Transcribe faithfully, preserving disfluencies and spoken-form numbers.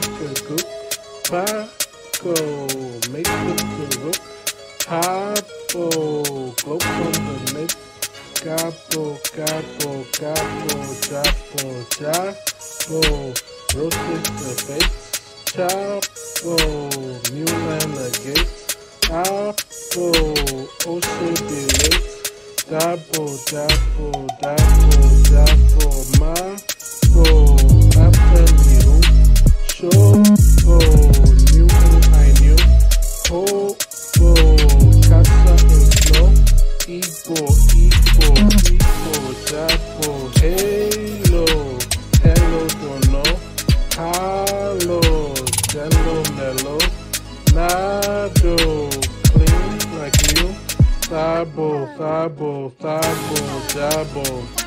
a goop. Paco, make it to rook. Habo, glow from the mid. Gabo, gabo, gabo, jabo, jabo. Roasted the bait. Chabo, mule and the gate. Abo, ocean be late. Dabo, dabo, dabo, dabo, mabo. After me who? Shobo, knew who I knew. Hobo, casa and snow. Igbo, Igbo, Igbo, jabo. Halo, hello, don't know. Hello, jello, mellow. Nado, clean like new. Sabo, sabo, sabo, jabo.